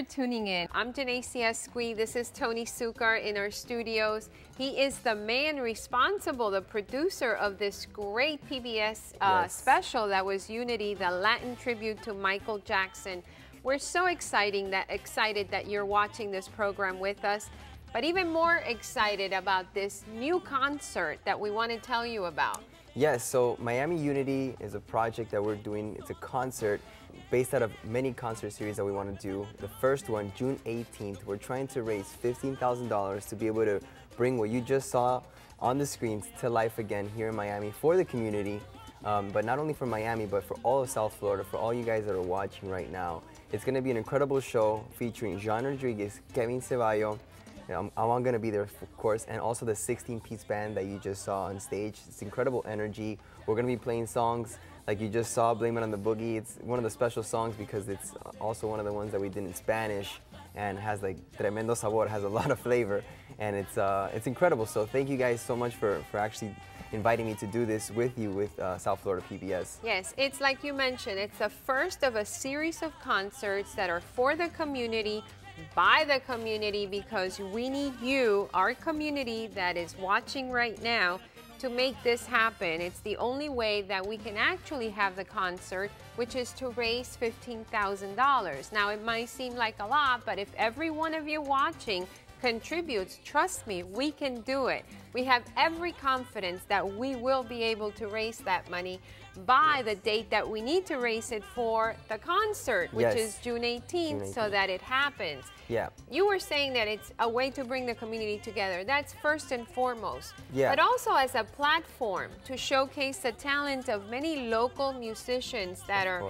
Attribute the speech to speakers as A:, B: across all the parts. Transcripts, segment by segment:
A: for tuning in. I'm Janae Esqui. This is Tony Succar in our studios. He is the man responsible, the producer of this great PBS special that was Unity, the Latin tribute to Michael Jackson. We're so excited that you're watching this program with us, but even more excited about this new concert that we want to tell you about.
B: Yes, so MiamiUnity is a project that we're doing. It's a concert based out of many concert series that we want to do. The first one, June 18th, we're trying to raise $15,000 to be able to bring what you just saw on the screens to life again here in Miami for the community, but not only for Miami, but for all of South Florida, for all you guys that are watching right now. It's going to be an incredible show featuring Rodriguez, Kevin Ceballos. I'm going to be there, of course, and also the 16-piece band that you just saw on stage. It's incredible energy. We're going to be playing songs like you just saw, Blame It on the Boogie. It's one of the special songs because it's also one of the ones that we did in Spanish and has like tremendo sabor, has a lot of flavor, and it's incredible. So thank you guys so much for actually inviting me to do this with you with South Florida PBS.
A: Yes, it's like you mentioned, it's the first of a series of concerts that are for the community, by the community, because we need you, our community that is watching right now, to make this happen. It's the only way that we can actually have the concert, which is to raise $15,000. Now, it might seem like a lot, but if every one of you watching contributes, trust me, we can do it. We have every confidence that we will be able to raise that money by the date that we need to raise it for the concert, which is June 18th, so that it happens.
B: Yeah.
A: You were saying that it's a way to bring the community together. That's first and foremost.
B: Yeah.
A: But also as a platform to showcase the talent of many local musicians that are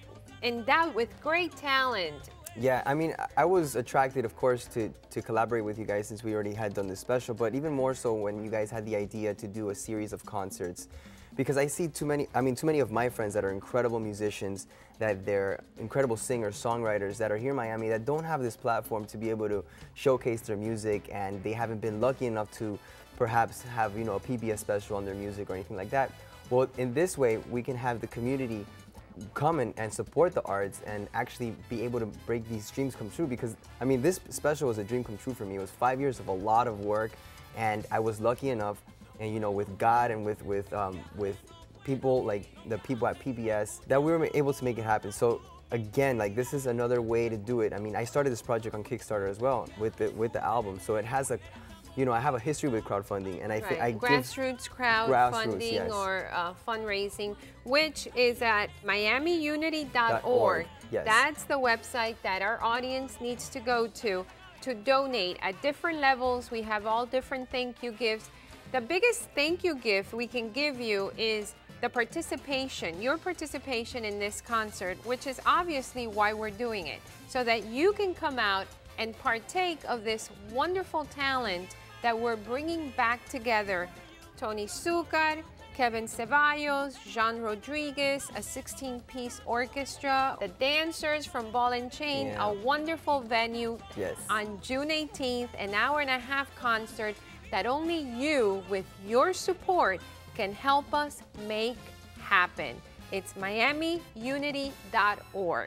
A: endowed with great talent.
B: Yeah, I mean, I was attracted, of course, to collaborate with you guys since we already had done this special, but even more so when you guys had the idea to do a series of concerts. Because I see too many of my friends that are incredible musicians, that they're incredible singers, songwriters that are here in Miami that don't have this platform to be able to showcase their music, and they haven't been lucky enough to perhaps have, you know, a PBS special on their music or anything like that. Well, in this way, we can have the community come and support the arts and actually be able to break these dreams come true, because I mean, this special was a dream come true for me. It was 5 years of a lot of work, and I was lucky enough, and you know, with God and with people like the people at PBS, that we were able to make it happen. So again, like, this is another way to do it. I mean, I started this project on Kickstarter as well with the album, so it has a, you know, I have a history with crowdfunding, and I
A: grassroots crowdfunding or fundraising, which is at MiamiUnity.org.
B: Yes.
A: That's the website that our audience needs to go to donate at different levels. We have all different thank you gifts. The biggest thank you gift we can give you is the participation, your participation in this concert, which is obviously why we're doing it, so that you can come out and partake of this wonderful talent that we're bringing back together. Tony Succar, Kevin Ceballos, Rodriguez, a 16-piece orchestra, the dancers from Ball and Chain, a wonderful venue on June 18th, an hour-and-a-half concert that only you, with your support, can help us make happen. It's MiamiUnity.org.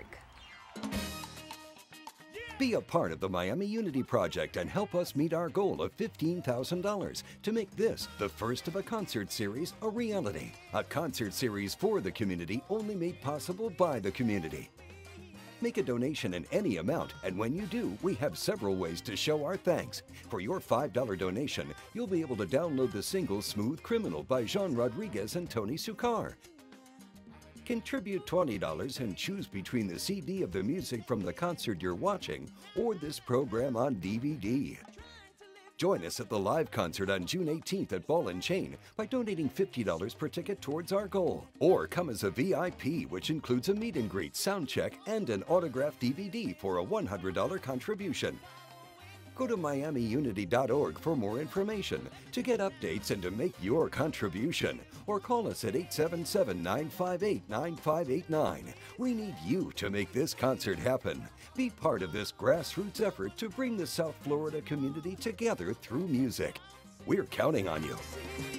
C: Be a part of the MiamiUnity project and help us meet our goal of $15,000 to make this, the first of a concert series, a reality. A concert series for the community, only made possible by the community. Make a donation in any amount, and when you do, we have several ways to show our thanks. For your $5 donation, you'll be able to download the single Smooth Criminal by Rodriguez and Tony Succar. Contribute $20 and choose between the CD of the music from the concert you're watching or this program on DVD. Join us at the live concert on June 18th at Ball and Chain by donating $50 per ticket towards our goal. Or come as a VIP, which includes a meet and greet, sound check, and an autographed DVD for a $100 contribution. Go to MiamiUnity.org for more information, to get updates and to make your contribution. Or call us at 877-958-9589. We need you to make this concert happen. Be part of this grassroots effort to bring the South Florida community together through music. We're counting on you.